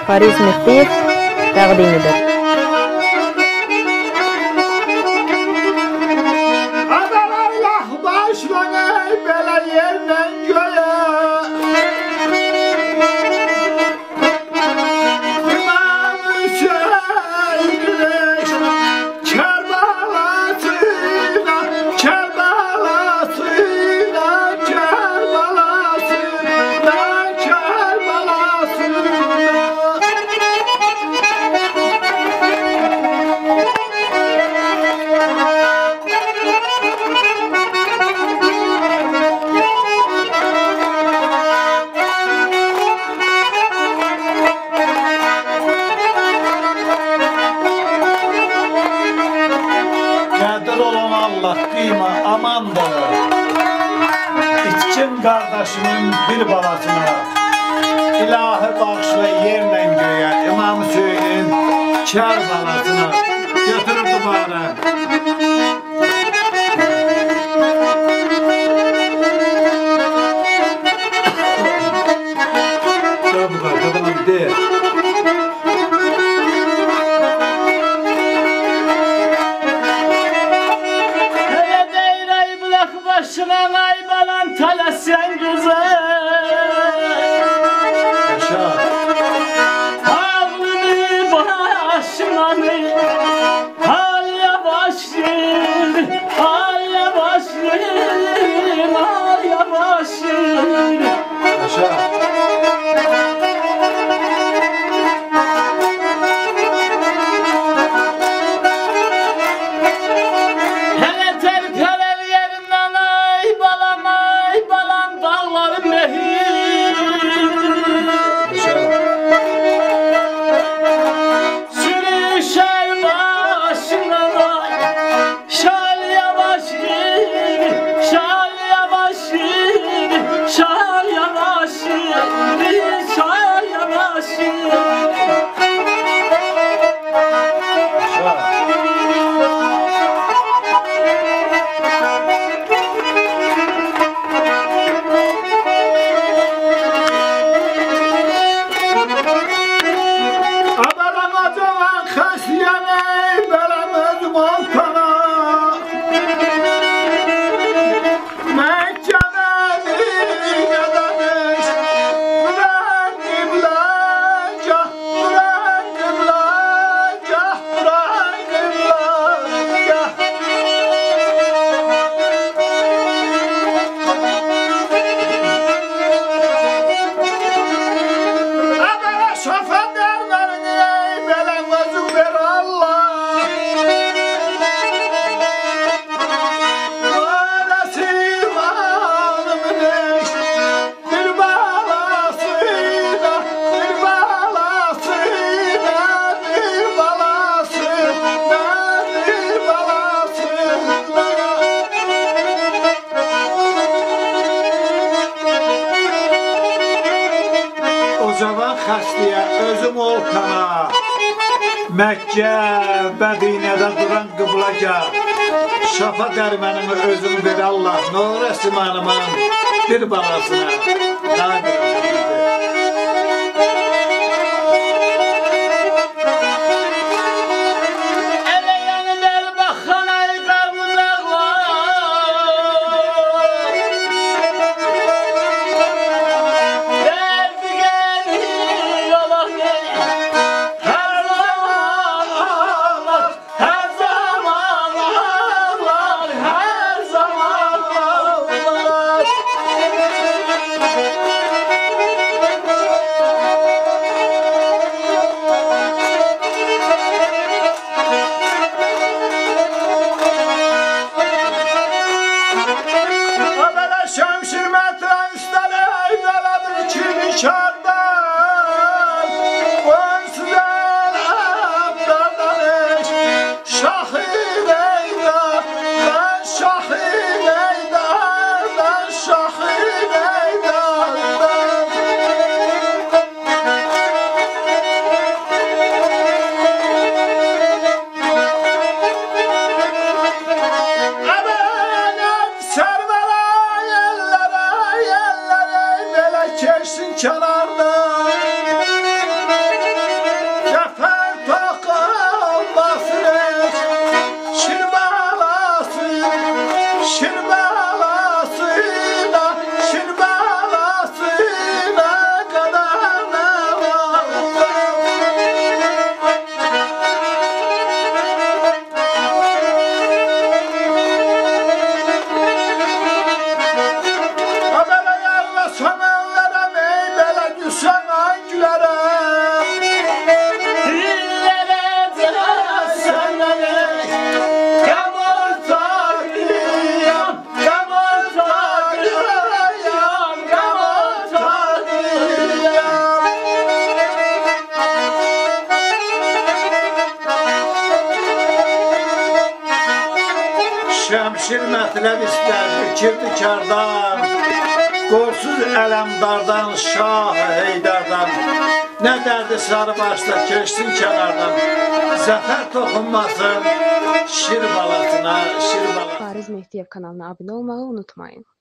Faris Mehdiyev təqdimidir. Adalarlah başlanır belə yerdən göyə. İmam Hüseyin Kərbalasıyla, Kərbalasıyla, Kərbalasıyla, Kərbalasıyla. Qədir olan Allah qıyma amandır. İçkin qardaşımın bir balasına ilahi bağışla yerlə göyə İmam Hüseyin kər balasına götürür dubara. Bu kadar değil. Başına ay balan talasyan güzel. Yaşa. Ağlını başına hal yavaşır, hal yavaşır, hal yavaşır. Yaşa. Xəstəyə özüm ol kana, Məkkə, Mədinədə duran qıblaca, şafa dərmənimi özüm ver Allah, Nur Əsmanımın bir balasına. Kenarda Mətlab istər, fikirdi kardan, qorsuz ələmdardan, Şah Heydardan, nə dərdi sarı başda keçsin kənardan, zəfər toxunmasın şir balasına, şir balasına. Fariz Mehdiyev kanalına abone olmayı unutmayın.